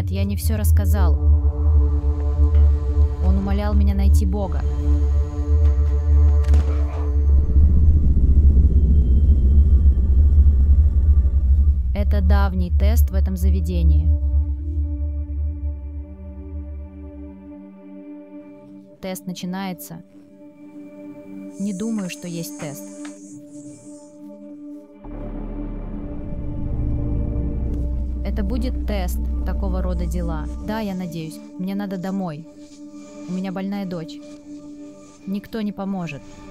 Нет, я не все рассказал. Он умолял меня найти Бога. Это давний тест в этом заведении. Тест начинается. Не думаю, что есть тест. Это будет тест такого рода дела. Да, я надеюсь. Мне надо домой. У меня больная дочь. Никто не поможет.